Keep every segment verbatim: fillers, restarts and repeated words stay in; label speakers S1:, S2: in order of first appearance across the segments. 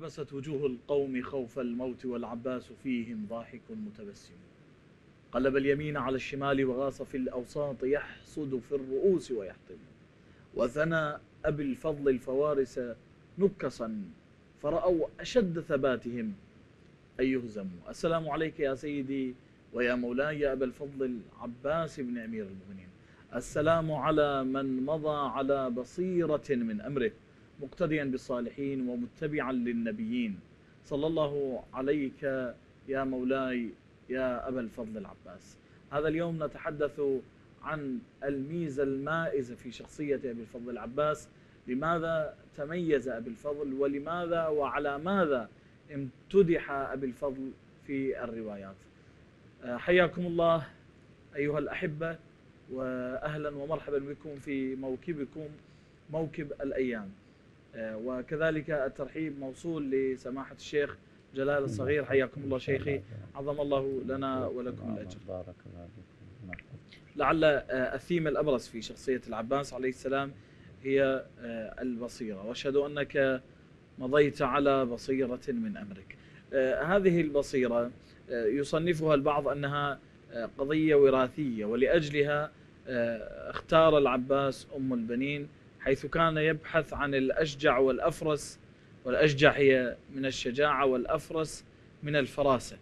S1: عبست وجوه القوم خوف الموت والعباس فيهم ضاحك متبسم. قلب اليمين على الشمال وغاص في الأوساط يحصد في الرؤوس ويحطم. وثنى أبي الفضل الفوارس نكصا فرأوا أشد ثباتهم أن يهزموا. السلام عليك يا سيدي ويا مولاي يا أبا الفضل العباس بن أمير المؤمنين. السلام على من مضى على بصيرة من أمره مقتديا بالصالحين ومتبعا للنبيين. صلى الله عليك يا مولاي يا أبا الفضل العباس. هذا اليوم نتحدث عن الميزة المائزة في شخصية أبي الفضل العباس. لماذا تميز أبي الفضل ولماذا وعلى ماذا امتدح أبي الفضل في الروايات؟ حياكم الله أيها الأحبة وأهلا ومرحبا بكم في موكبكم موكب الأيام، وكذلك الترحيب موصول لسماحة الشيخ جلال الصغير. حياكم الله شيخي، عظم الله لنا ولكم الأجر.
S2: بارك الله فيكم.
S1: لعل الثيم الأبرز في شخصية العباس عليه السلام هي البصيرة، وأشهد أنك مضيت على بصيرة من أمرك. هذه البصيرة يصنفها البعض أنها قضية وراثية، ولأجلها اختار العباس أم البنين، حيث كان يبحث عن الأشجع والأفرس، والأشجع هي من الشجاعة والأفرس من الفراسة،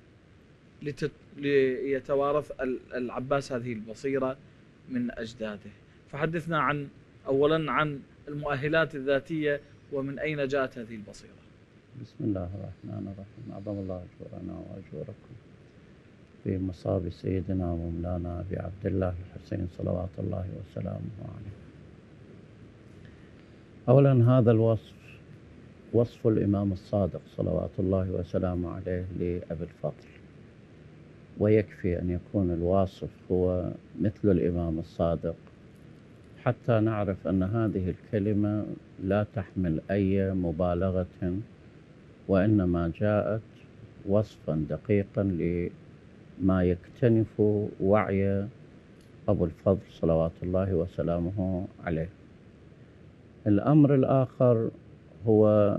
S1: ليتوارث العباس هذه البصيرة من أجداده. فحدثنا عن أولا عن المؤهلات الذاتية ومن أين جاءت هذه البصيرة.
S2: بسم الله الرحمن الرحيم. عظم الله أجورنا وأجوركم في مصاب سيدنا ومولانا أبي عبد الله الحسين صلوات الله وسلامه عليه. أولا هذا الوصف وصف الإمام الصادق صلوات الله وسلامه عليه لأبي الفضل، ويكفي أن يكون الواصف هو مثل الإمام الصادق حتى نعرف أن هذه الكلمة لا تحمل أي مبالغة، وإنما جاءت وصفا دقيقا لما يكتنف وعي أبو الفضل صلوات الله وسلامه عليه. الأمر الآخر هو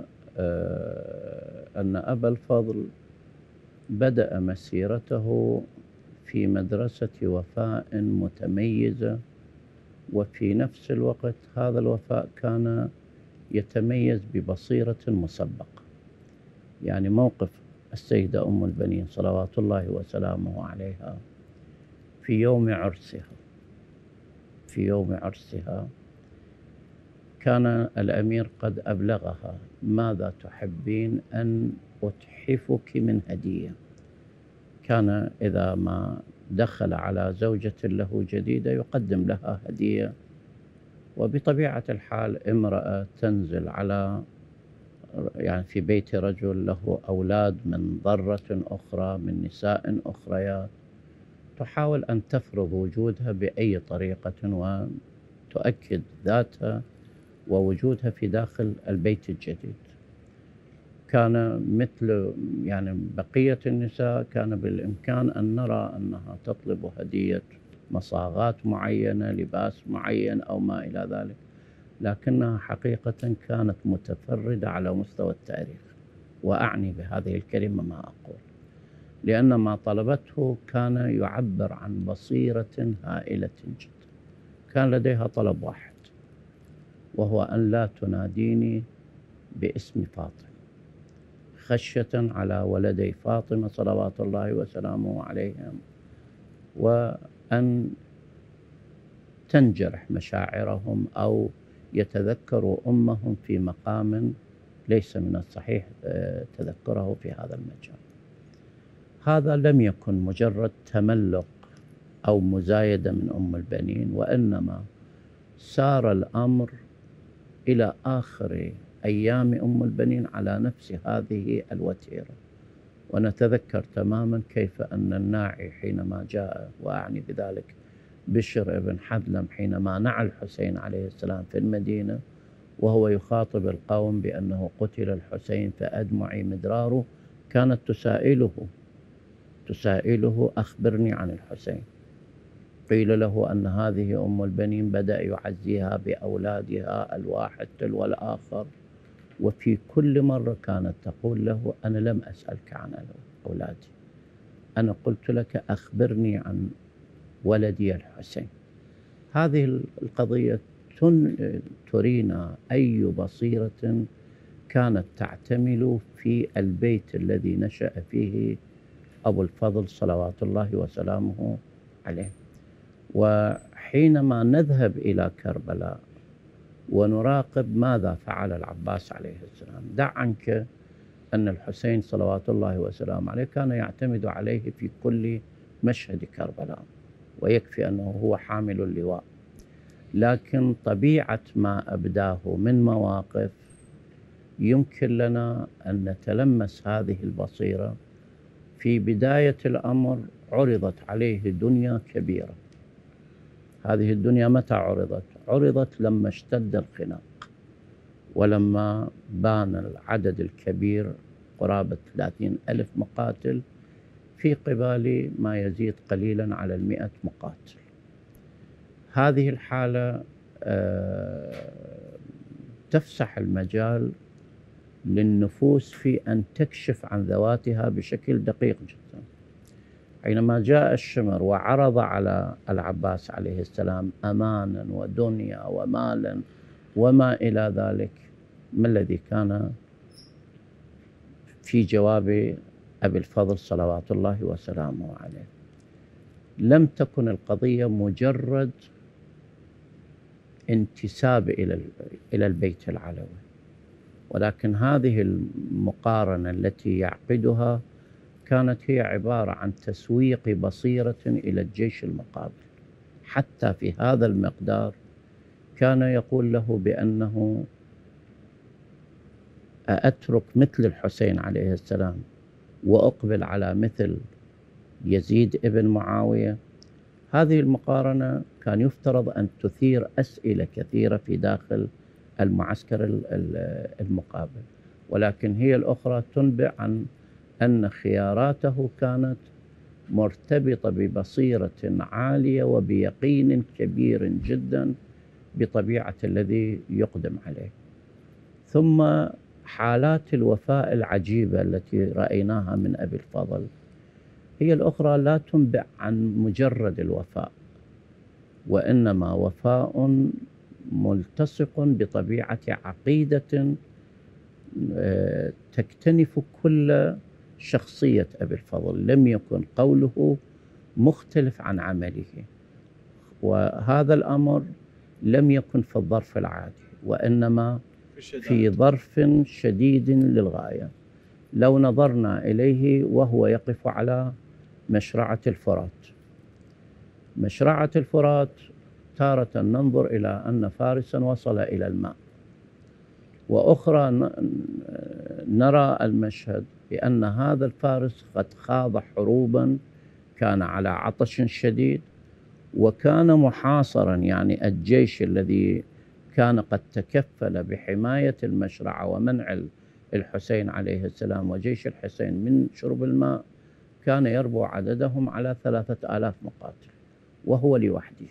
S2: أن أبا الفضل بدأ مسيرته في مدرسة وفاء متميزة، وفي نفس الوقت هذا الوفاء كان يتميز ببصيرة مسبقة. يعني موقف السيدة أم البنين صلوات الله وسلامه عليها في يوم عرسها في يوم عرسها كان الأمير قد أبلغها: ماذا تحبين أن أتحفك من هدية؟ كان إذا ما دخل على زوجة له جديدة يقدم لها هدية، وبطبيعة الحال امرأة تنزل على يعني في بيت رجل له أولاد من ضرة أخرى من نساء أخريات، تحاول أن تفرض وجودها بأي طريقة وتؤكد ذاتها ووجودها في داخل البيت الجديد. كان مثل يعني بقية النساء كان بالإمكان أن نرى أنها تطلب هدية مصاغات معينة، لباس معين أو ما إلى ذلك، لكنها حقيقة كانت متفردة على مستوى التاريخ. وأعني بهذه الكلمة ما أقول، لأن ما طلبته كان يعبر عن بصيرة هائلة جدا. كان لديها طلب واحد، وهو أن لا تناديني باسم فاطمة، خشية على ولدي فاطمة صلوات الله وسلامه عليهم، وأن تنجرح مشاعرهم أو يتذكروا أمهم في مقام ليس من الصحيح تذكره في هذا المجال. هذا لم يكن مجرد تملق أو مزايدة من أم البنين، وإنما سار الأمر إلى آخر أيام أم البنين على نفس هذه الوتيرة. ونتذكر تماما كيف أن الناعي حينما جاء، وأعني بذلك بشر بن حذلم، حينما نعى الحسين عليه السلام في المدينة وهو يخاطب القوم بأنه قتل الحسين فأدمعي مدراره، كانت تسائله تسائله أخبرني عن الحسين. قيل له أن هذه أم البنين بدأ يعزيها بأولادها الواحد تلو الآخر، وفي كل مرة كانت تقول له: أنا لم أسألك عن أولادي، أنا قلت لك أخبرني عن ولدي الحسين. هذه القضية ترينا أي بصيرة كانت تعتمل في البيت الذي نشأ فيه أبو الفضل صلوات الله وسلامه عليه. وحينما نذهب إلى كربلاء ونراقب ماذا فعل العباس عليه السلام، دع عنك أن الحسين صلوات الله وسلامه عليه كان يعتمد عليه في كل مشهد كربلاء، ويكفي أنه هو حامل اللواء، لكن طبيعة ما أبداه من مواقف يمكن لنا أن نتلمس هذه البصيرة. في بداية الأمر عرضت عليه دنيا كبيرة. هذه الدنيا متى عرضت؟ عرضت لما اشتد الخناق، ولما بان العدد الكبير قرابة ثلاثين ألف مقاتل في قبال ما يزيد قليلا على المئة مقاتل. هذه الحالة تفسح المجال للنفوس في أن تكشف عن ذواتها بشكل دقيق جدا. حينما جاء الشمر وعرض على العباس عليه السلام أمانا ودنيا ومالا وما إلى ذلك، ما الذي كان في جواب أبي الفضل صلوات الله وسلامه عليه؟ لم تكن القضية مجرد انتساب إلى إلى البيت العلوي، ولكن هذه المقارنة التي يعقدها كانت هي عبارة عن تسويق بصيرة إلى الجيش المقابل. حتى في هذا المقدار كان يقول له بأنه أترك مثل الحسين عليه السلام وأقبل على مثل يزيد ابن معاوية. هذه المقارنة كان يفترض أن تثير أسئلة كثيرة في داخل المعسكر المقابل، ولكن هي الأخرى تنبئ عن أن خياراته كانت مرتبطة ببصيرة عالية وبيقين كبير جدا بطبيعة الذي يقدم عليه. ثم حالات الوفاء العجيبة التي رأيناها من أبي الفضل هي الأخرى لا تنبئ عن مجرد الوفاء، وإنما وفاء ملتصق بطبيعة عقيدة تكتنف كل شخصية أبي الفضل. لم يكن قوله مختلف عن عمله، وهذا الأمر لم يكن في الظرف العادي، وإنما في ظرف شديد للغاية. لو نظرنا إليه وهو يقف على مشرعة الفرات، مشرعة الفرات تارة ننظر إلى أن فارسا وصل إلى الماء، وأخرى نرى المشهد بأن هذا الفارس قد خاض حروبا، كان على عطش شديد وكان محاصرا، يعني الجيش الذي كان قد تكفل بحماية المشرعة ومنع الحسين عليه السلام وجيش الحسين من شرب الماء كان يربو عددهم على ثلاثة آلاف مقاتل وهو لوحده.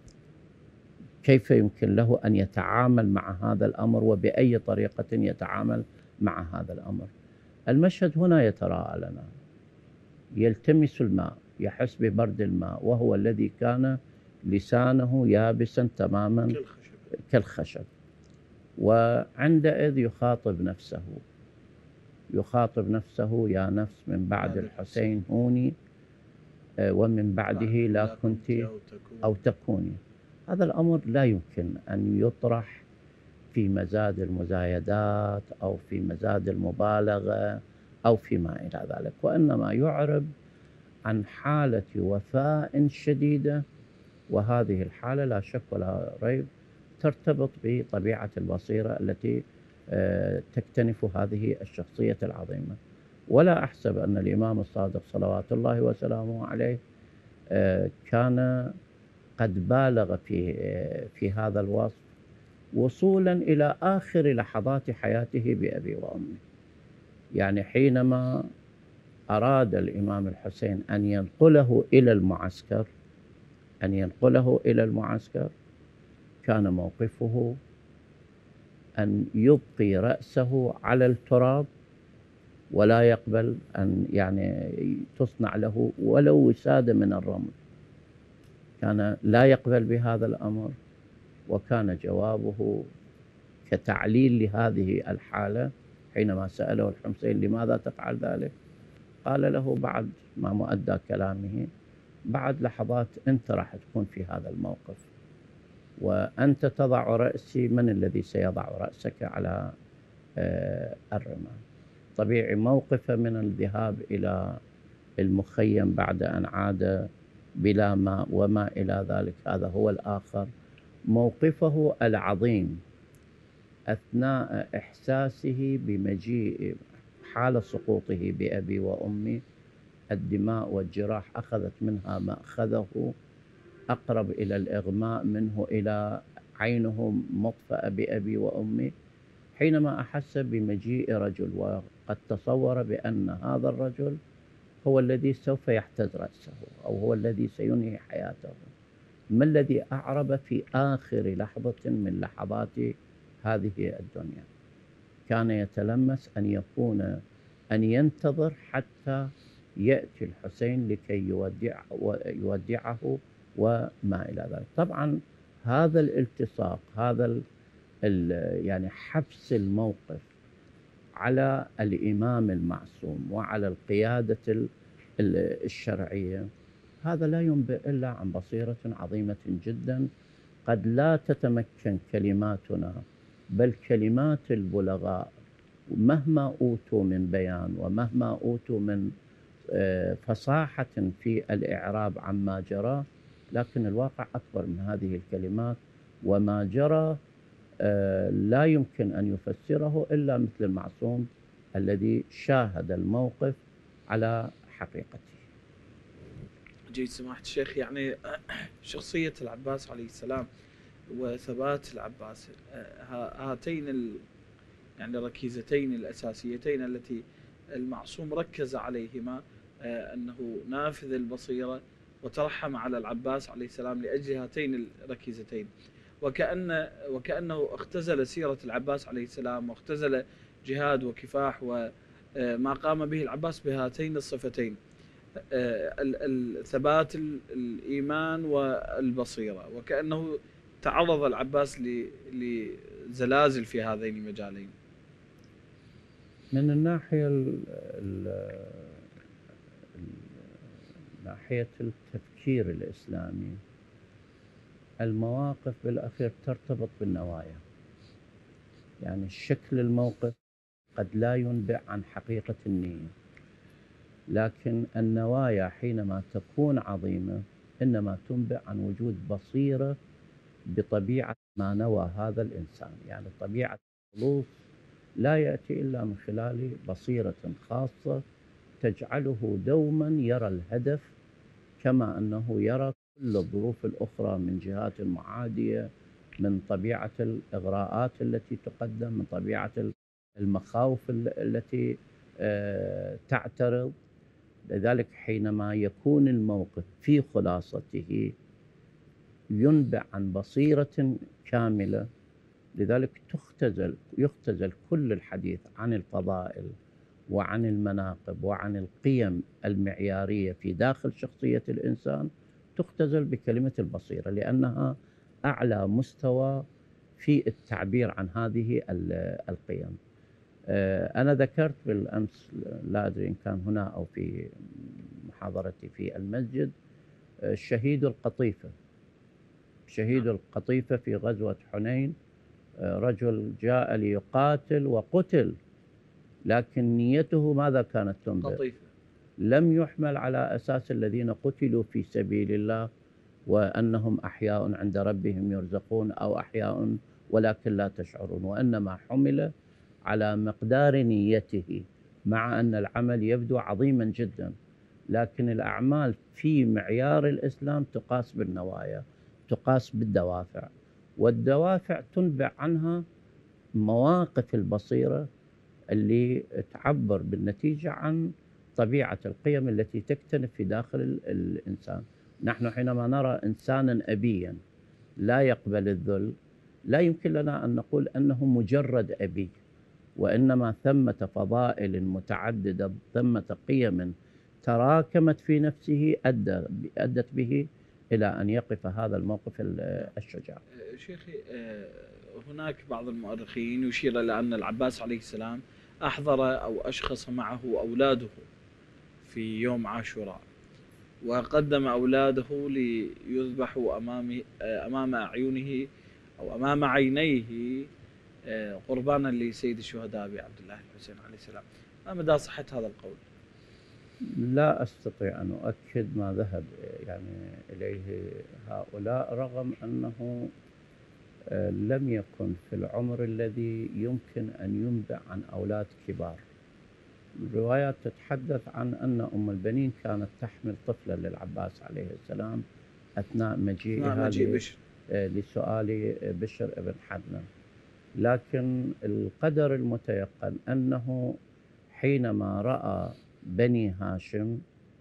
S2: كيف يمكن له أن يتعامل مع هذا الأمر، وبأي طريقة يتعامل مع هذا الأمر؟ المشهد هنا يتراءى لنا، يلتمس الماء، يحس ببرد الماء، وهو الذي كان لسانه يابسا تماما كالخشب. وعندئذ يخاطب نفسه يخاطب نفسه يا نفس من بعد الحسين هوني، ومن بعده لا كنت أو تكوني. هذا الأمر لا يمكن أن يطرح في مزاد المزايدات أو في مزاد المبالغة أو فيما إلى ذلك، وإنما يعرب عن حالة وفاء شديدة، وهذه الحالة لا شك ولا ريب ترتبط بطبيعة البصيرة التي تكتنف هذه الشخصية العظيمة. ولا أحسب أن الإمام الصادق صلوات الله وسلامه عليه كان قد بالغ في في هذا الوصف وصولا إلى آخر لحظات حياته بأبي وأمي. يعني حينما أراد الإمام الحسين أن ينقله إلى المعسكر أن ينقله إلى المعسكر كان موقفه أن يبقي رأسه على التراب، ولا يقبل أن يعني تصنع له ولو وسادة من الرمل. كان لا يقبل بهذا الأمر، وكان جوابه كتعليل لهذه الحالة حينما سأله الحسين لماذا تفعل ذلك؟ قال له بعد ما مؤدى كلامه: بعد لحظات أنت راح تكون في هذا الموقف، وأنت تضع رأسي، من الذي سيضع رأسك على الرمال؟ طبيعي موقفه من الذهاب إلى المخيم بعد أن عاد بلا ماء وما إلى ذلك، هذا هو الآخر. موقفه العظيم أثناء إحساسه بمجيء حال سقوطه بأبي وأمي، الدماء والجراح أخذت منها مأخذه أقرب إلى الإغماء منه إلى عينه مطفأة بأبي وأمي، حينما أحس بمجيء رجل وقد تصور بأن هذا الرجل هو الذي سوف يحتز رأسه أو هو الذي سينهي حياته. ما الذي أعرب في آخر لحظة من لحظات هذه الدنيا؟ كان يتلمس أن يكون أن ينتظر حتى يأتي الحسين لكي يودع يودعه وما إلى ذلك. طبعا هذا الالتصاق، هذا يعني حبس الموقف على الإمام المعصوم وعلى القيادة الشرعية، هذا لا ينبئ إلا عن بصيرة عظيمة جدا قد لا تتمكن كلماتنا، بل كلمات البلغاء مهما أوتوا من بيان ومهما أوتوا من فصاحة في الإعراب عما جرى، لكن الواقع أكبر من هذه الكلمات، وما جرى لا يمكن أن يفسره إلا مثل المعصوم الذي شاهد الموقف على حقيقته.
S1: جيد سماحة الشيخ، يعني شخصية العباس عليه السلام وثبات العباس، هاتين ال يعني الركيزتين الأساسيتين التي المعصوم ركز عليهما، أنه نافذ البصيرة وترحم على العباس عليه السلام لأجل هاتين الركيزتين، وكأن وكأنه اختزل سيرة العباس عليه السلام واختزل جهاد وكفاح وما قام به العباس بهاتين الصفتين، الثبات الإيمان والبصيرة، وكأنه تعرض العباس لزلازل في هذين المجالين.
S2: من الناحية ناحية التفكير الإسلامي، المواقف بالأخير ترتبط بالنوايا، يعني شكل الموقف قد لا ينبئ عن حقيقة النية، لكن النوايا حينما تكون عظيمة إنما تنبئ عن وجود بصيرة بطبيعة ما نوى هذا الإنسان. يعني طبيعة الخلوص لا يأتي إلا من خلال بصيرة خاصة تجعله دوما يرى الهدف، كما أنه يرى كل الظروف الأخرى من جهات معادية، من طبيعة الإغراءات التي تقدم، من طبيعة المخاوف التي تعترض. لذلك حينما يكون الموقف في خلاصته ينبع عن بصيرة كاملة، لذلك تختزل يختزل كل الحديث عن الفضائل وعن المناقب وعن القيم المعيارية في داخل شخصية الإنسان، تختزل بكلمة البصيرة، لأنها أعلى مستوى في التعبير عن هذه القيم. أنا ذكرت بالأمس، لا أدري إن كان هنا أو في محاضرتي في المسجد، شهيد القطيفة شهيد القطيفة في غزوة حنين، رجل جاء ليقاتل وقتل، لكن نيته ماذا كانت تنبئ؟ قطيفة. لم يحمل على أساس الذين قتلوا في سبيل الله وأنهم أحياء عند ربهم يرزقون أو أحياء ولكن لا تشعرون، وإنما حمل على مقدار نيته، مع أن العمل يبدو عظيما جدا، لكن الأعمال في معيار الإسلام تقاس بالنوايا، تقاس بالدوافع، والدوافع تنبع عنها مواقف البصيرة اللي تعبر بالنتيجة عن طبيعة القيم التي تكتنف في داخل الإنسان. نحن حينما نرى إنسانا أبيا لا يقبل الذل، لا يمكن لنا أن نقول أنه مجرد أبي، وإنما ثمة فضائل متعددة، ثمة قيم تراكمت في نفسه أدى أدت به إلى أن يقف هذا الموقف الشجاع.
S1: شيخي، هناك بعض المؤرخين يشير إلى أن العباس عليه السلام أحضر أو أشخص معه أولاده في يوم عاشوراء، وقدم أولاده ليذبحوا أمام أمام أعينه أو أمام عينيه قربانا لسيد الشهداء أبي عبد الله الحسين عليه السلام. ما مدى صحة هذا القول؟
S2: لا أستطيع أن أؤكد ما ذهب يعني إليه هؤلاء، رغم أنه لم يكن في العمر الذي يمكن أن ينبأ عن أولاد كبار. الروايات تتحدث عن أن أم البنين كانت تحمل طفلا للعباس عليه السلام أثناء مجيئها لسؤال بشر ابن حدنان، لكن القدر المتيقن أنه حينما رأى بني هاشم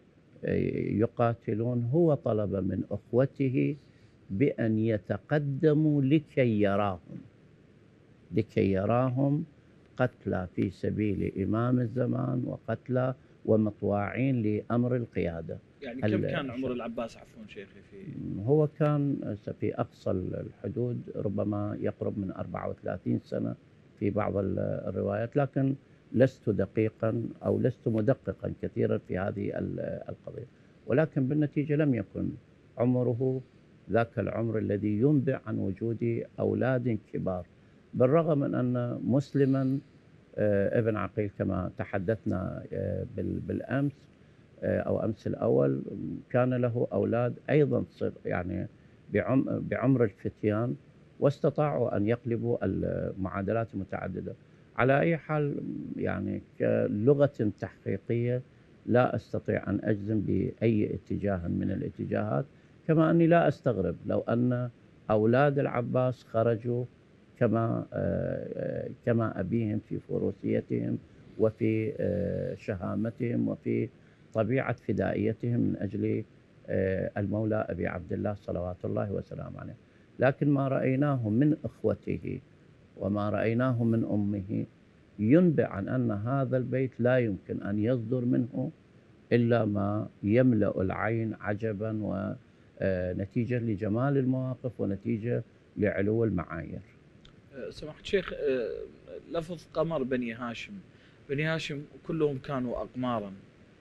S2: يقاتلون هو طلب من أخوته بأن يتقدموا لكي يراهم لكي يراهم قتلى في سبيل إمام الزمان وقتلى ومطواعين لأمر القيادة.
S1: يعني كم كان عمر العباس عفوا شيخي؟ في
S2: هو كان في أقصى الحدود ربما يقرب من أربعة وثلاثين سنة في بعض الروايات، لكن لست دقيقا أو لست مدققا كثيرا في هذه القضية، ولكن بالنتيجة لم يكن عمره ذاك العمر الذي ينبئ عن وجود أولاد كبار، بالرغم من أن مسلما ابن عقيل كما تحدثنا بالأمس أو أمس الأول كان له أولاد أيضا يعني بعمر الفتيان، واستطاعوا أن يقلبوا المعادلات المتعددة. على أي حال يعني كلغة تحقيقية لا أستطيع أن أجزم بأي اتجاه من الاتجاهات، كما أني لا أستغرب لو أن أولاد العباس خرجوا كما كما أبيهم في فروسيتهم وفي شهامتهم وفي طبيعة فدائيتهم من أجل المولى أبي عبد الله صلوات الله وسلامه عليه، لكن ما رأيناه من إخوته وما رأيناه من أمه ينبئ عن أن هذا البيت لا يمكن أن يصدر منه إلا ما يملأ العين عجبا، ونتيجة لجمال المواقف ونتيجة لعلو المعايير.
S1: سماحة الشيخ، لفظ قمر بني هاشم، بني هاشم كلهم كانوا أقمارا،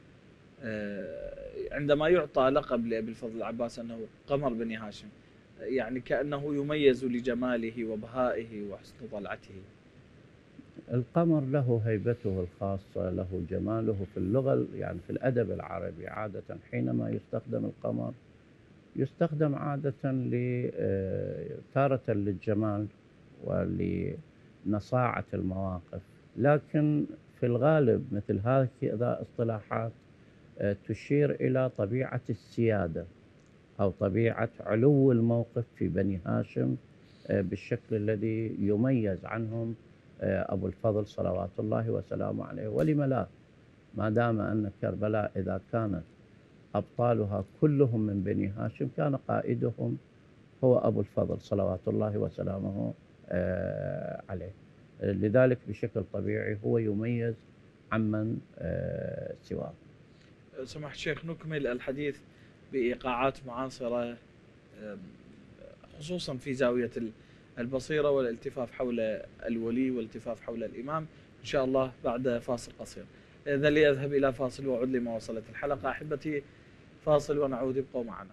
S1: عندما يعطى لقب لأبي الفضل العباس أنه قمر بني هاشم يعني كأنه يميز لجماله وبهائه وحسن طلعته.
S2: القمر له هيبته الخاصة، له جماله في اللغة يعني في الأدب العربي. عادة حينما يستخدم القمر يستخدم عادة تارة للجمال ولنصاعة المواقف، لكن في الغالب مثل هذه اصطلاحات تشير إلى طبيعة السيادة أو طبيعة علو الموقف في بني هاشم بالشكل الذي يميز عنهم أبو الفضل صلوات الله وسلامه عليه. ولم لا، ما دام أن كربلاء إذا كانت أبطالها كلهم من بني هاشم كان قائدهم هو أبو الفضل صلوات الله وسلامه عليه، لذلك بشكل طبيعي هو يميز عمن سواه.
S1: سماحة الشيخ، نكمل الحديث بإيقاعات معاصرة خصوصا في زاوية البصيرة والالتفاف حول الولي والالتفاف حول الإمام إن شاء الله بعد فاصل قصير. إذن لي أذهب إلى فاصل وأعود لما وصلت الحلقة. أحبتي، فاصل ونعود، ابقوا معنا.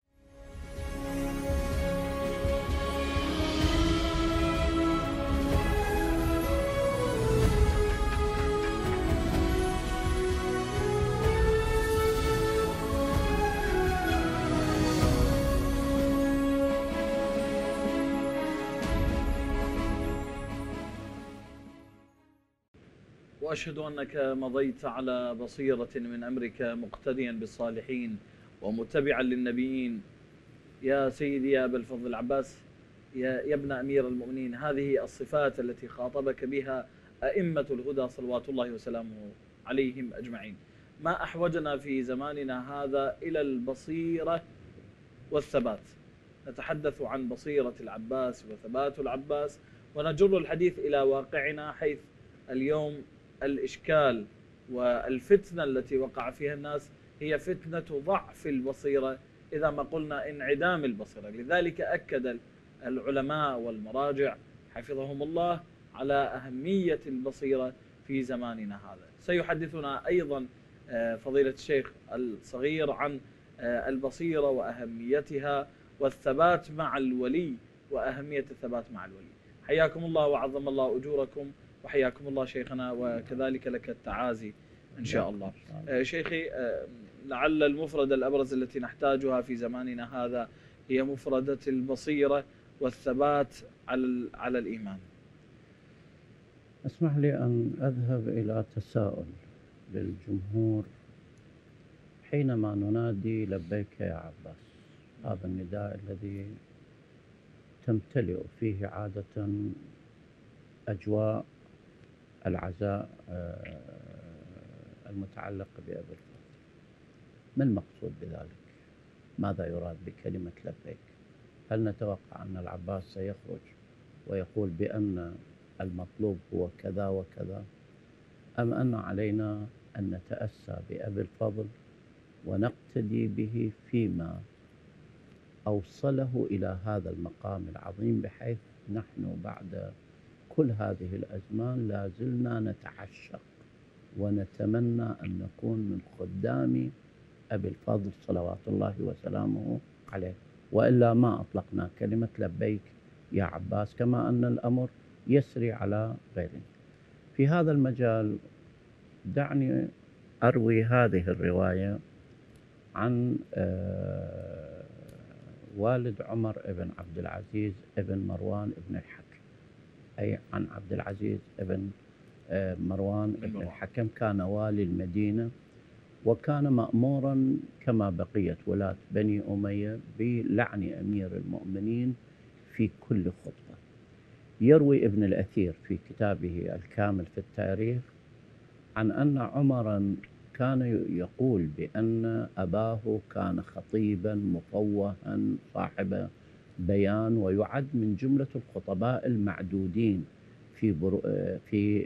S1: وأشهد أنك مضيت على بصيرة من أمرك مقتديا بالصالحين ومتبعا للنبيين. يا سيدي يا أبا الفضل العباس، يا, يا ابن أمير المؤمنين، هذه الصفات التي خاطبك بها أئمة الهدى صلوات الله وسلامه عليهم أجمعين. ما أحوجنا في زماننا هذا إلى البصيرة والثبات. نتحدث عن بصيرة العباس وثبات العباس، ونجر الحديث إلى واقعنا، حيث اليوم الإشكال والفتنة التي وقع فيها الناس هي فتنة ضعف البصيرة، إذا ما قلنا انعدام البصيرة. لذلك أكد العلماء والمراجع حفظهم الله على أهمية البصيرة في زماننا هذا. سيحدثنا أيضا فضيلة الشيخ الصغير عن البصيرة وأهميتها والثبات مع الولي وأهمية الثبات مع الولي. حياكم الله وعظم الله أجوركم، وحياكم الله شيخنا، وكذلك لك التعازي إن شاء الله. شيخي، لعل المفردة الأبرز التي نحتاجها في زماننا هذا هي مفردة البصيرة والثبات على على الإيمان.
S2: اسمح لي أن أذهب إلى تساؤل للجمهور حينما ننادي لبيك يا عباس، هذا النداء الذي تمتلئ فيه عادة أجواء العزاء المتعلقة بأبي الفضل. ما المقصود بذلك؟ ماذا يراد بكلمة لبيك؟ هل نتوقع أن العباس سيخرج ويقول بأن المطلوب هو كذا وكذا، أم أن علينا أن نتأسى بأبي الفضل ونقتدي به فيما أوصله إلى هذا المقام العظيم، بحيث نحن بعد كل هذه الأزمان لا زلنا نتعشق ونتمنى أن نكون من خدام أبي الفضل صلوات الله وسلامه عليه، وإلا ما أطلقنا كلمة لبيك يا عباس، كما أن الأمر يسري على غيره. في هذا المجال دعني أروي هذه الرواية عن والد عمر بن عبد العزيز بن مروان بن الحكم، أي عن عبد العزيز بن مروان بن الحكم. كان والي المدينة، وكان مأمورا كما بقية ولاة بني أمية بلعن أمير المؤمنين في كل خطبة. يروي ابن الأثير في كتابه الكامل في التاريخ عن أن عمرا كان يقول بأن أباه كان خطيبا مفوها صاحب بيان، ويعد من جملة الخطباء المعدودين في برو في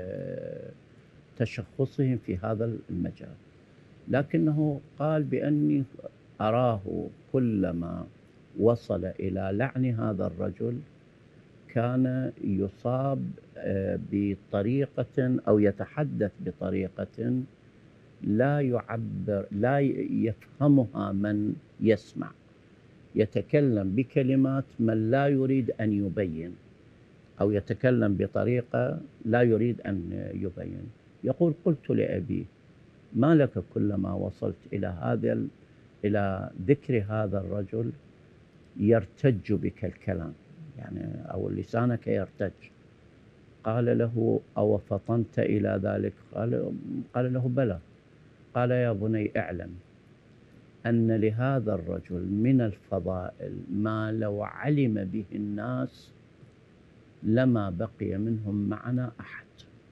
S2: تشخصهم في هذا المجال، لكنه قال بأني أراه كلما وصل إلى لعن هذا الرجل كان يصاب بطريقة أو يتحدث بطريقة لا يعبر لا يفهمها من يسمع، يتكلم بكلمات من لا يريد أن يبين، أو يتكلم بطريقة لا يريد أن يبين. يقول: قلت لأبي: ما لك كلما وصلت إلى هذا إلى ذكر هذا الرجل يرتج بك الكلام، يعني أو لسانك يرتج؟ قال له: أو فطنت إلى ذلك؟ قال, قال له: بلى. قال: يا بني اعلم أن لهذا الرجل من الفضائل ما لو علم به الناس لما بقي منهم معنا أحد.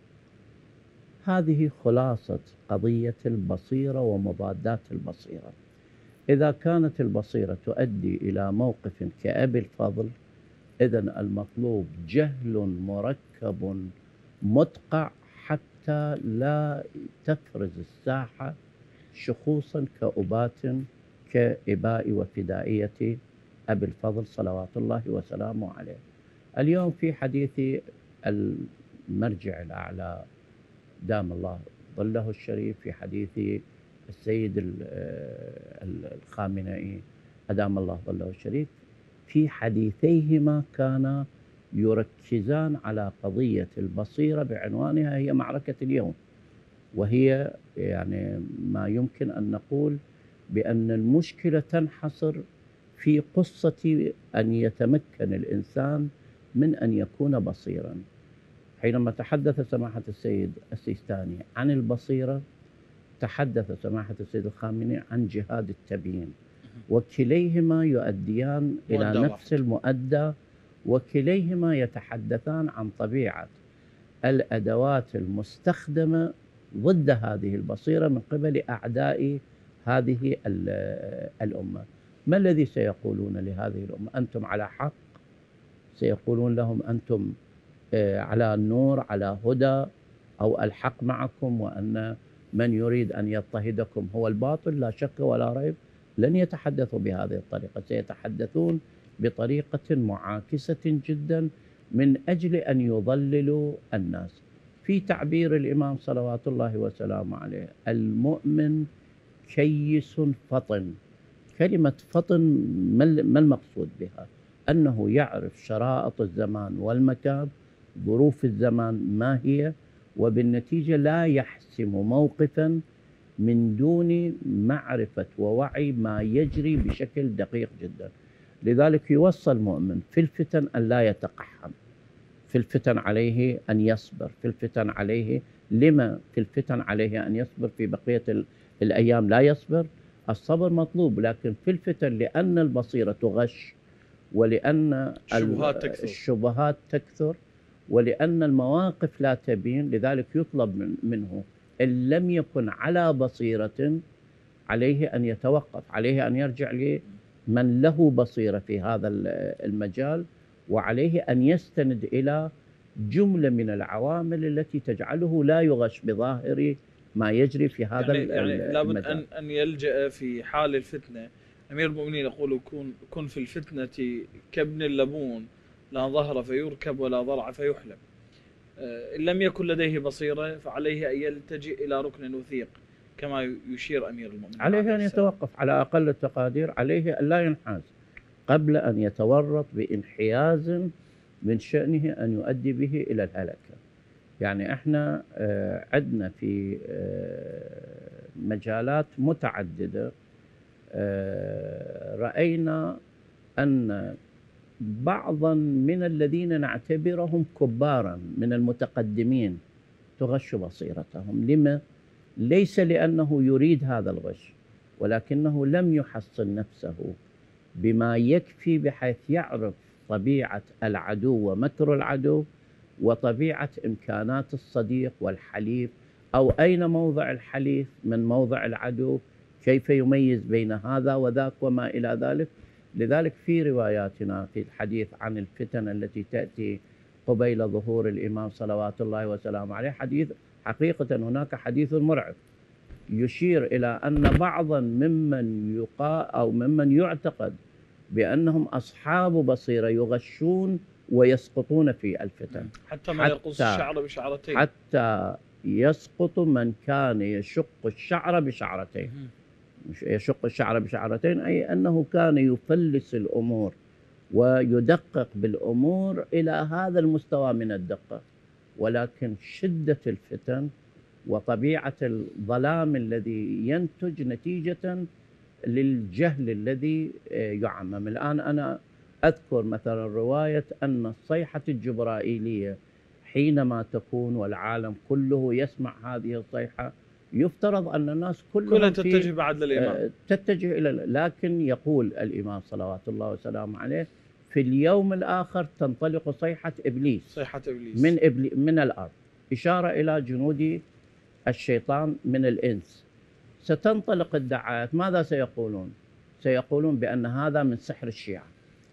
S2: هذه خلاصة قضية البصيرة ومضادات البصيرة. إذا كانت البصيرة تؤدي إلى موقف كأبي الفضل، إذن المطلوب جهل مركب مدقع حتى لا تفرز الساحة شخوصا كأبات كإباء وفدائية أبي الفضل صلوات الله وسلامه عليه. اليوم في حديث المرجع الأعلى دام الله ظله الشريف، في حديث السيد الخامنئي أدام الله ظله الشريف، في حديثيهما كان يركزان على قضية البصيرة بعنوانها هي معركة اليوم، وهي يعني ما يمكن أن نقول بأن المشكلة تنحصر في قصة أن يتمكن الإنسان من أن يكون بصيرا. حينما تحدث سماحة السيد السيستاني عن البصيرة، تحدث سماحة السيد الخامنئي عن جهاد التبيين، وكليهما يؤديان إلى نفس المؤدى، وكليهما يتحدثان عن طبيعة الأدوات المستخدمة ضد هذه البصيرة من قبل أعداء هذه الأمة. ما الذي سيقولون لهذه الأمة؟ أنتم على حق؟ سيقولون لهم أنتم على النور، على هدى، أو الحق معكم، وأن من يريد أن يضطهدكم هو الباطل؟ لا شك ولا ريب لن يتحدثوا بهذه الطريقة، سيتحدثون بطريقة معاكسة جدا من أجل أن يضللوا الناس. في تعبير الإمام صلوات الله وسلامه عليه: المؤمن كيس فطن. كلمة فطن ما المقصود بها؟ أنه يعرف شرائط الزمان والمكان، ظروف الزمان ما هي، وبالنتيجة لا يحسم موقفا من دون معرفة ووعي ما يجري بشكل دقيق جدا. لذلك يوصى المؤمن في الفتن أن لا يتقحم، في الفتن عليه أن يصبر، في الفتن عليه لما في الفتن عليه أن يصبر، في بقية الأيام لا يصبر. الصبر مطلوب، لكن في الفتن لأن البصيرة تغش، ولأن
S1: الشبهات تكثر,
S2: الشبهات تكثر ولأن المواقف لا تبين، لذلك يطلب من منه إن لم يكن على بصيرة عليه أن يتوقف، عليه أن يرجع لمن له بصيرة في هذا المجال، وعليه أن يستند إلى جملة من العوامل التي تجعله لا يغش بظاهر ما يجري في هذا
S1: يعني
S2: المجال.
S1: يعني لابد أن أن يلجأ في حال الفتنة. أمير المؤمنين يقول: كن كن في الفتنة كابن اللبون، لا ظهر فيركب ولا ضرع فيحلب. إن لم يكن لديه بصيرة فعليه أن يلتجئ إلى ركن وثيق كما يشير أمير المؤمنين.
S2: عليه أن يتوقف على أقل التقادير، عليه أن لا ينحاز قبل أن يتورط بانحياز من شأنه أن يؤدي به إلى الهلكة. يعني احنا عندنا في مجالات متعددة رأينا أن بعضا من الذين نعتبرهم كبارا من المتقدمين تغش بصيرتهم. لما؟ ليس لأنه يريد هذا الغش، ولكنه لم يحصن نفسه بما يكفي بحيث يعرف طبيعة العدو ومكر العدو، وطبيعة إمكانات الصديق والحليف، أو أين موضع الحليف من موضع العدو، كيف يميز بين هذا وذاك وما إلى ذلك. لذلك في رواياتنا في الحديث عن الفتن التي تأتي قبيل ظهور الإمام صلوات الله وسلامه عليه، حديث حقيقة هناك حديث مرعب يشير إلى أن بعضا ممن يقال أو ممن يعتقد بأنهم أصحاب بصيرة يغشون ويسقطون في الفتن،
S1: حتى من يقص الشعر بشعرتين،
S2: حتى يسقط من كان يشق الشعر بشعرتين. يشق الشعر بشعرتين أي أنه كان يفلس الأمور ويدقق بالأمور إلى هذا المستوى من الدقة، ولكن شدة الفتن وطبيعة الظلام الذي ينتج نتيجة للجهل الذي يعمم. الآن أنا أذكر مثلا رواية أن الصيحة الجبرائيلية حينما تكون والعالم كله يسمع هذه الصيحة، يفترض أن الناس
S1: كلها تتجه بعد للإمام،
S2: تتجه إلى، لكن يقول الإمام صلوات الله وسلامه عليه: في اليوم الآخر تنطلق صيحة إبليس،
S1: صيحة إبليس
S2: من إبلي من الأرض، إشارة إلى جنود الشيطان من الإنس. ستنطلق الدعايات، ماذا سيقولون؟ سيقولون بأن هذا من سحر الشيعة،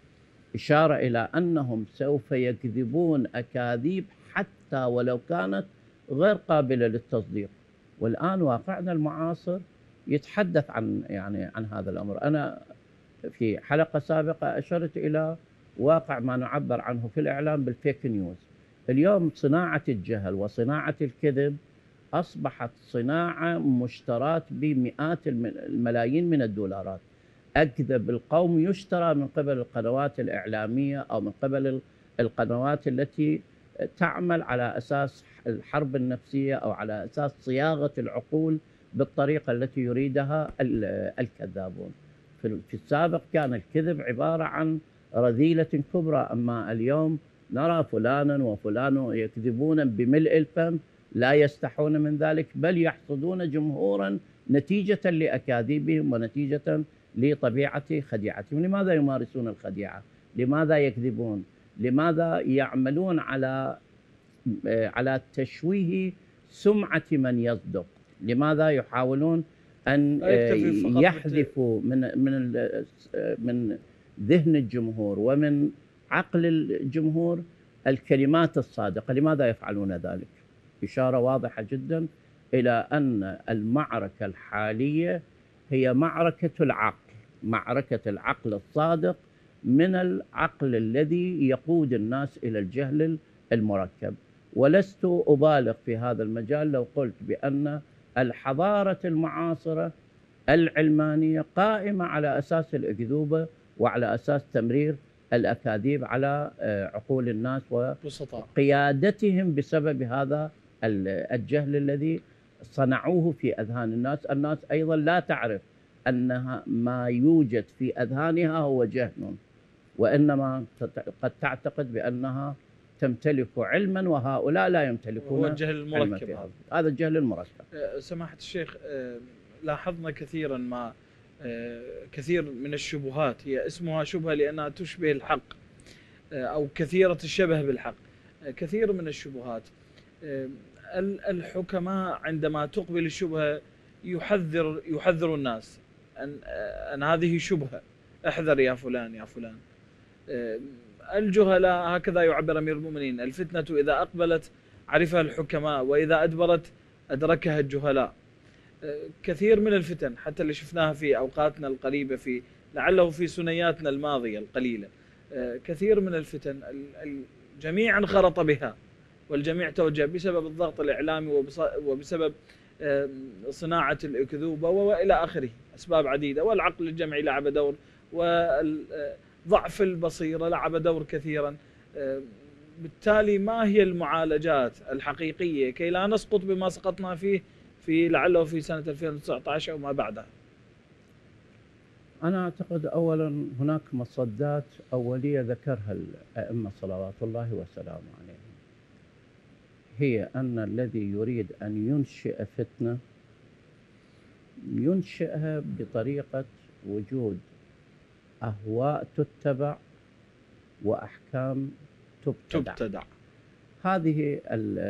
S2: إشارة إلى أنهم سوف يكذبون أكاذيب حتى ولو كانت غير قابلة للتصديق. والآن واقعنا المعاصر يتحدث عن يعني عن هذا الأمر. أنا في حلقة سابقة أشرت إلى واقع ما نعبر عنه في الإعلام بالفيك نيوز. اليوم صناعة الجهل وصناعة الكذب أصبحت صناعة مشترات بمئات الملايين من الدولارات. أكذب القوم يشترى من قبل القنوات الإعلامية أو من قبل القنوات التي تعمل على أساس الحرب النفسية أو على أساس صياغة العقول بالطريقة التي يريدها الكذابون. في السابق كان الكذب عبارة عن رذيلة كبرى، أما اليوم نرى فلانا وفلان يكذبون بملء الفم، لا يستحون من ذلك، بل يحصدون جمهورا نتيجة لأكاذيبهم ونتيجة لطبيعة خديعتهم. لماذا يمارسون الخديعة؟ لماذا يكذبون؟ لماذا يعملون على على تشويه سمعة من يصدق؟ لماذا يحاولون أن
S1: لا يكتفي فقط
S2: يحذفوا من من من ذهن الجمهور ومن عقل الجمهور الكلمات الصادقة. لماذا يفعلون ذلك؟ إشارة واضحة جدا إلى أن المعركة الحالية هي معركة العقل، معركة العقل الصادق من العقل الذي يقود الناس إلى الجهل المركب. ولست أبالغ في هذا المجال لو قلت بأن الحضارة المعاصرة العلمانية قائمة على أساس الأكذوبة وعلى أساس تمرير الأكاذيب على عقول الناس وقيادتهم بسبب هذا الجهل الذي صنعوه في أذهان الناس. الناس أيضا لا تعرف أنها ما يوجد في أذهانها هو جهل، وإنما قد تعتقد بأنها تمتلك علما وهؤلاء لا يمتلكون.
S1: هو الجهل المركب هذا.
S2: هذا الجهل المركب.
S1: سماحة الشيخ، لاحظنا كثيرا ما كثير من الشبهات هي اسمها شبهة لأنها تشبه الحق أو كثيرة الشبه بالحق. كثير من الشبهات الحكماء عندما تقبل الشبهة يحذر يحذر الناس أن أن هذه شبهة، احذر يا فلان يا فلان. الجهلاء هكذا يعبر أمير المؤمنين: الفتنة إذا أقبلت عرفها الحكماء وإذا أدبرت أدركها الجهلاء. كثير من الفتن حتى اللي شفناها في أوقاتنا القريبة، في لعله في سنياتنا الماضية القليلة، كثير من الفتن الجميع انخرط بها والجميع توجه بسبب الضغط الإعلامي وبسبب صناعة الأكذوبة وإلى آخره، أسباب عديدة. والعقل الجمعي لعب دور، وضعف البصيرة لعب دور كثيرا. بالتالي ما هي المعالجات الحقيقية كي لا نسقط بما سقطنا فيه في لعله في سنة ألفين وتسعة عشر أو ما بعدها؟
S2: أنا أعتقد أولا هناك مصدات أولية ذكرها الأئمة صلوات الله وسلامه عليهم، هي أن الذي يريد أن ينشئ فتنة ينشئها بطريقة وجود أهواء تتبع وأحكام تبتدع.
S1: تبتدع.
S2: هذه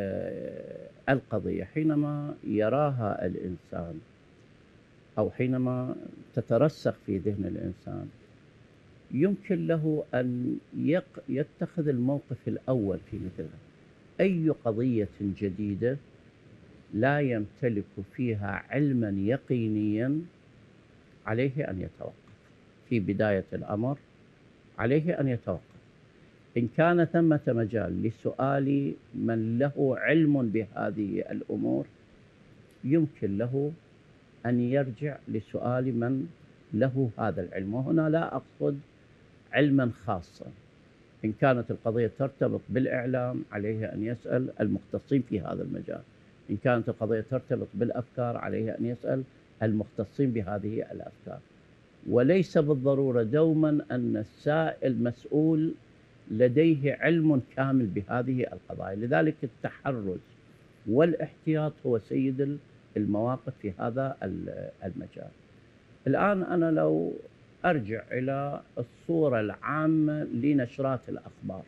S2: القضية حينما يراها الإنسان أو حينما تترسخ في ذهن الإنسان يمكن له أن يتخذ الموقف الأول في مثلها. أي قضية جديدة لا يمتلك فيها علما يقينيا عليه أن يتوقف في بداية الأمر، عليه أن يتوقف. إن كان ثمة مجال لسؤال من له علم بهذه الأمور يمكن له أن يرجع لسؤال من له هذا العلم، وهنا لا أقصد علما خاصا. إن كانت القضية ترتبط بالإعلام عليه أن يسأل المختصين في هذا المجال، إن كانت القضية ترتبط بالأفكار عليه أن يسأل المختصين بهذه الأفكار. وليس بالضرورة دوما أن السائل مسؤول لديه علم كامل بهذه القضايا. لذلك التحرز والاحتياط هو سيد المواقف في هذا المجال. الآن أنا لو أرجع إلى الصورة العامة لنشرات الأخبار،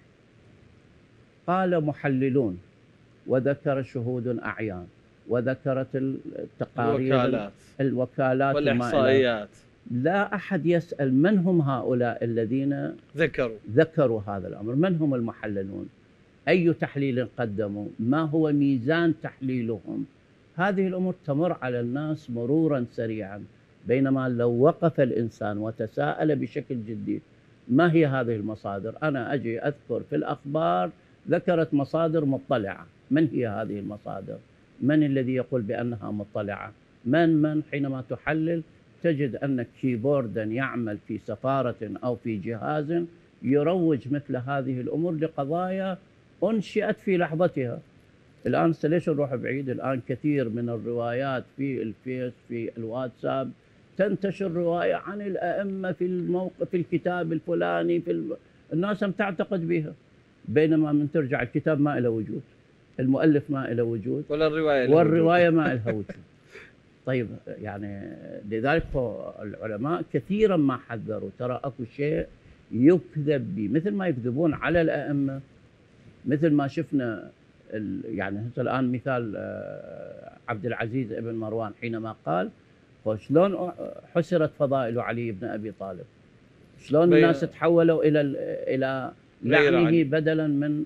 S2: قال محللون وذكر شهود أعيان وذكرت التقارير
S1: الوكالات,
S2: الوكالات
S1: والإحصائيات،
S2: لا أحد يسأل من هم هؤلاء الذين
S1: ذكروا
S2: ذكروا هذا الأمر، من هم المحللون، أي تحليل قدموا، ما هو ميزان تحليلهم. هذه الأمور تمر على الناس مرورا سريعا، بينما لو وقف الإنسان وتساءل بشكل جدي ما هي هذه المصادر. أنا أجي أذكر في الأخبار ذكرت مصادر مطلعة، من هي هذه المصادر؟ من الذي يقول بأنها مطلعة؟ من من حينما تحلل تجد أن كيبوردا يعمل في سفارة أو في جهاز يروج مثل هذه الأمور لقضايا أنشئت في لحظتها. الآن ليش نروح بعيد؟ الآن كثير من الروايات في الفيس في الواتساب تنتشر رواية عن الأئمة في الموقف في الكتاب الفلاني، في ال... الناس هم تعتقد بها، بينما من ترجع الكتاب ما له وجود، المؤلف ما له وجود،
S1: ولا الرواية
S2: والرواية ما لها وجود. طيب يعني لذلك العلماء كثيرا ما حذروا، ترى اكو شيء يكذب به مثل ما يكذبون على الأئمة، مثل ما شفنا يعني هسه الآن مثال عبد العزيز ابن مروان حينما قال وشلون حسرت فضائل علي بن أبي طالب؟ شلون الناس تحولوا إلى إلى لعنه بدلا من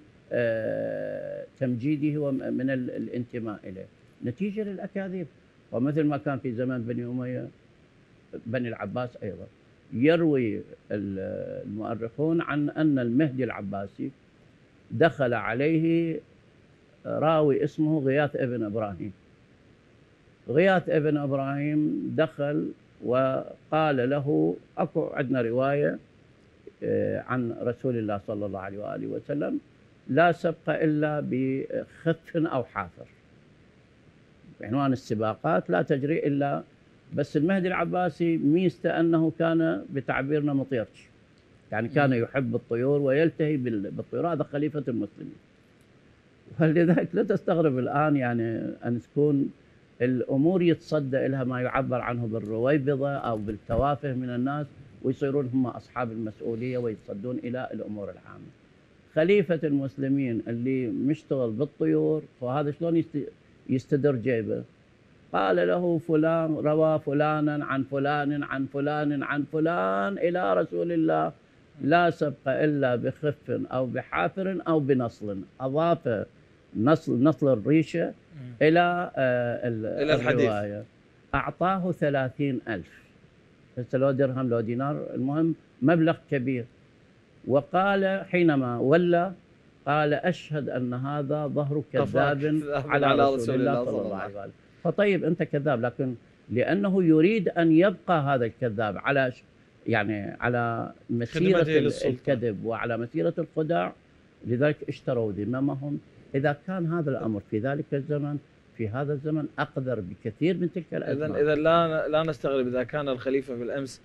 S2: تمجيده ومن الانتماء إليه نتيجة للأكاذيب. ومثل ما كان في زمن بني أمية بني العباس أيضا يروي المؤرخون عن أن المهدي العباسي دخل عليه راوي اسمه غياث ابن إبراهيم. غياث ابن إبراهيم دخل وقال له أكو عندنا رواية عن رسول الله صلى الله عليه وآله وسلم لا سبق إلا بخف أو حافر، بعنوان السباقات لا تجري إلا. بس المهدي العباسي ميزته أنه كان بتعبيرنا مطيرش، يعني كان يحب الطيور ويلتهي بالطيور، هذا خليفة المسلمين. ولذلك لا تستغرب الآن يعني أن تكون الأمور يتصدى لها ما يعبر عنه بالرويبضة أو بالتوافه من الناس، ويصيرون هم أصحاب المسؤولية ويتصدون إلى الأمور العامة. خليفة المسلمين اللي مشتغل بالطيور، وهذا شلون يستدر جيبه؟ قال له فلان روى فلانا عن فلان عن فلان عن فلان إلى رسول الله لا سبق إلا بخف أو بحافر أو بنصل. أضاف نصل نصل الريشة إلى
S1: إلى الرواية.
S2: أعطاه ثلاثين ألف، هسه لو درهم لو دينار، المهم مبلغ كبير. وقال حينما ولى قال أشهد أن هذا ظهر كذاب على, على رسول الله صلى الله عليه وآله. فطيب أنت كذاب، لكن لأنه يريد أن يبقى هذا الكذاب على يعني على مسيرة الكذب وعلى مسيرة الخداع، لذلك اشتروا ذممهم. إذا كان هذا الأمر في ذلك الزمن، في هذا الزمن أقدر بكثير من تلك الأزمان.
S1: إذا إذا لا لا نستغرب إذا كان الخليفة بالأمس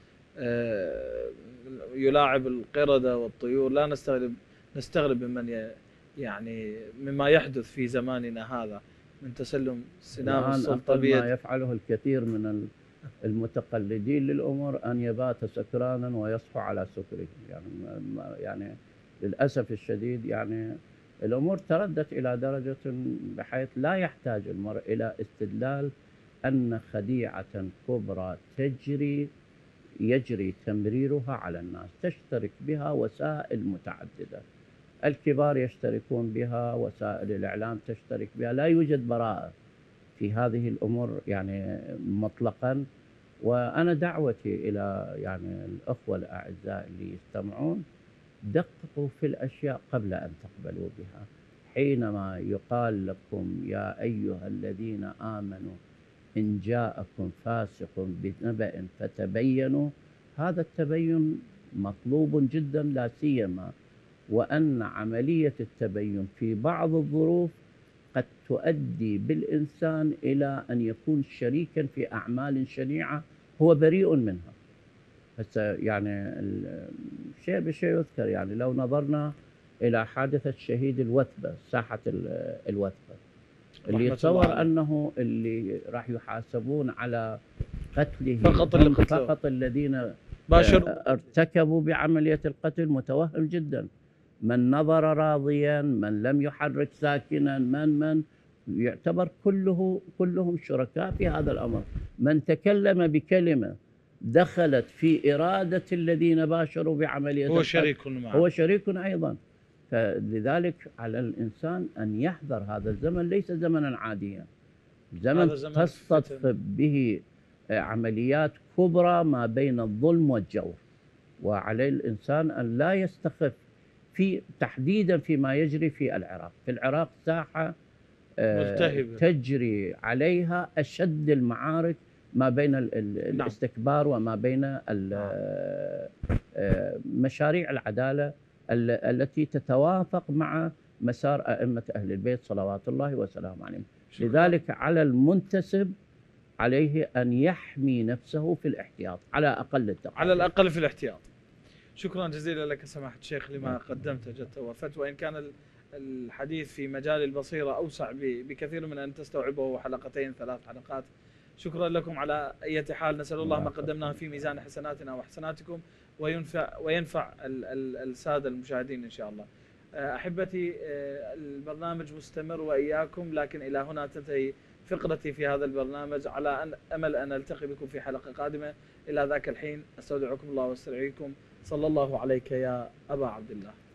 S1: يلاعب القردة والطيور، لا نستغرب نستغرب ممن يعني مما يحدث في زماننا هذا من تسلم سنام السلطة بيد.
S2: ما يفعله الكثير من المتقلدين للأمور أن يبات سكرانا ويصحو على سكره، يعني يعني للأسف الشديد يعني الأمور تردت إلى درجة بحيث لا يحتاج المرء إلى استدلال أن خديعة كبرى تجري يجري تمريرها على الناس، تشترك بها وسائل متعددة. الكبار يشتركون بها، وسائل الإعلام تشترك بها، لا يوجد براءة في هذه الأمور يعني مطلقا. وأنا دعوتي إلى يعني الأخوة الأعزاء اللي يستمعون، دققوا في الأشياء قبل أن تقبلوا بها. حينما يقال لكم يا أيها الذين آمنوا إن جاءكم فاسق بنبأ فتبينوا، هذا التبين مطلوب جدا، لا سيما وأن عملية التبين في بعض الظروف قد تؤدي بالإنسان إلى أن يكون شريكا في أعمال شنيعة هو بريء منها. هسه يعني الشيء بشيء يذكر، يعني لو نظرنا إلى حادثة شهيد الوثبة، ساحة الوثبة، اللي يتصور أنه اللي راح يحاسبون على قتله
S1: فقط,
S2: فقط الذين ارتكبوا بعملية القتل، متوهم جدا. من نظر راضيا، من لم يحرك ساكنا، من من يعتبر كله كلهم شركاء في هذا الأمر. من تكلم بكلمة دخلت في إرادة الذين باشروا بعملية
S1: هو شريك معه،
S2: هو شريك أيضا. فلذلك على الإنسان أن يحذر، هذا الزمن ليس زمنا عاديا، زمن تصطف به عمليات كبرى ما بين الظلم والجور، وعلى الإنسان أن لا يستخف في تحديدا فيما يجري في العراق. في العراق ساحة
S1: ملتهبة
S2: تجري عليها أشد المعارك ما بين الاستكبار وما بين مشاريع العدالة التي تتوافق مع مسار أئمة أهل البيت صلوات الله وسلامه عليهم. لذلك على المنتسب عليه أن يحمي نفسه في الاحتياط على أقل التقدير،
S1: على الأقل في الاحتياط. شكرا جزيلا لك سماحة الشيخ لما قدمته جدت ووفت، وإن كان الحديث في مجال البصيرة أوسع بكثير من أن تستوعبه حلقتين ثلاث حلقات. شكرا لكم على أي حال، نسأل الله ما قدمناه في ميزان حسناتنا وحسناتكم، وينفع وينفع السادة المشاهدين إن شاء الله. أحبتي، البرنامج مستمر وإياكم، لكن إلى هنا تنتهي فقرتي في هذا البرنامج، على أن أمل أن ألتقي بكم في حلقة قادمة. إلى ذاك الحين أستودعكم الله واسترعيكم. صلى الله عليك يا أبا عبد الله.